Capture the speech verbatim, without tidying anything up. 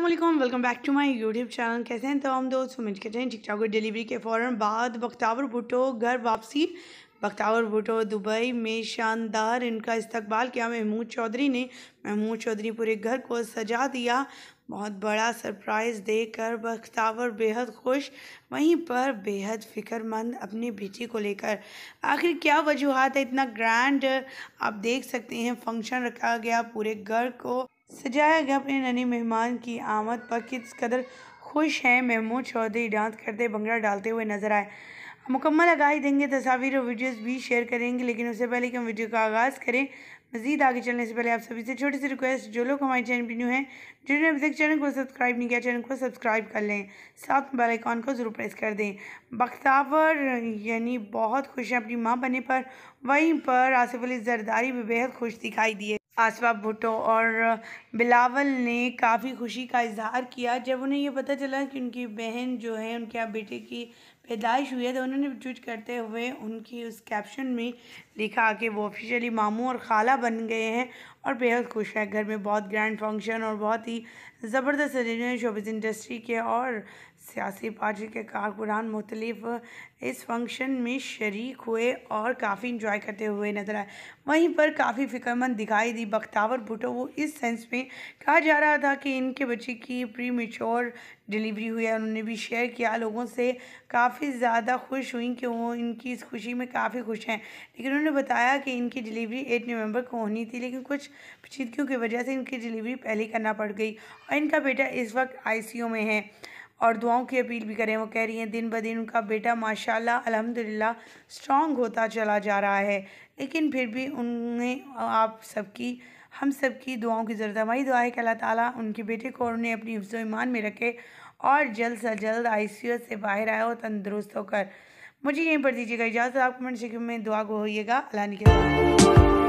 अस्सलाम वालेकुम, welcome back to my YouTube channel. कैसे हैं तो हम दोस्त उम्मीद करते हैं ठीक ठाक हो। डिलीवरी के फ़ौरन बाद बख्तावर भुट्टो घर वापसी। बख्तावर भुट्टो दुबई में शानदार इनका इस्तकबाल किया महमूद चौधरी ने। महमूद चौधरी पूरे घर को सजा दिया। बहुत बड़ा सरप्राइज़ देकर बख्तावर बेहद खुश, वहीं पर बेहद फ़िक्रमंद अपनी बेटी को लेकर। आखिर क्या वजूहात है इतना ग्रैंड, आप देख सकते हैं। फंक्शन रखा गया, पूरे घर को सजाया गया अपने नन्हे मेहमान की आमद पर। किस कदर खुश हैं महमूद चौधरी, डांस करते भंगड़ा डालते हुए नजर आए। मुकम्मल आगाही देंगे, तस्वीर और वीडियोस भी शेयर करेंगे, लेकिन उससे पहले कि हम वीडियो का आगाज़ करें, मज़ीद आगे चलने से पहले आप सभी से छोटी सी रिक्वेस्ट, जो लोग हमारे चैनल पर न्यू हैं, जिन्होंने अभी तक चैनल को सब्सक्राइब नहीं किया, चैनल को सब्सक्राइब कर लें, साथ में बेल आइकॉन को ज़रूर प्रेस कर दें। बख्तावर यानी बहुत खुश हैं अपनी माँ बनने पर। वहीं पर आसिफ अली जरदारी भी बेहद खुश दिखाई दिए। आसिफा भुट्टो और बिलावल ने काफ़ी खुशी का इजहार किया जब उन्हें ये पता चला कि उनकी बहन जो है, उनके बेटे की पैदाइश हुई है। तो उन्होंने ट्वीट करते हुए उनकी उस कैप्शन में लिखा कि वो ऑफिशियली मामू और खाला बन गए हैं और बेहद खुश है। घर में बहुत ग्रैंड फंक्शन और बहुत ही ज़बरदस्त सजे शोबिज़ इंडस्ट्री के और सियासी पार्टी के कारकुनान मुख्तलिफ इस फंक्शन में शरीक हुए और काफ़ी इंजॉय करते हुए नजर आए। वहीं पर काफ़ी फ़िक्रमंद दिखाई दी बख्तावर भुट्टो। वो इस सेंस में कहा जा रहा था कि इनके बच्चे की प्री मैच्योर डिलीवरी हुई है। उन्होंने भी शेयर किया, लोगों से काफ़ी ज़्यादा खुश हुई कि वो इनकी इस खुशी में काफ़ी खुश हैं। लेकिन उन्होंने बताया कि इनकी डिलीवरी आठ नवंबर को होनी थी, लेकिन कुछ पेचीदगियों की वजह से इनकी डिलीवरी पहले करना पड़ गई और इनका बेटा इस वक्त आईसीयू में है। और दुआओं की अपील भी करें। वो कह रही हैं दिन ब दिन उनका बेटा माशाल्लाह अल्हम्दुलिल्लाह स्ट्रॉन्ग होता चला जा रहा है, लेकिन फिर भी उन्हें आप सबकी हम सब की दुआओं की ज़रूरत है। वही दुआ है कि अल्लाह ताला उनके बेटे को और उन्हें अपनी हिफ्ज़ ईमान में रखे और जल्द से जल्द आईसीयू से बाहर आए और तंदुरुस्त होकर। मुझे यहीं पर दीजिएगा इजाज़त। आप कमेंट सेक्शन में दुआ को होइएगा। अल्लाह ने के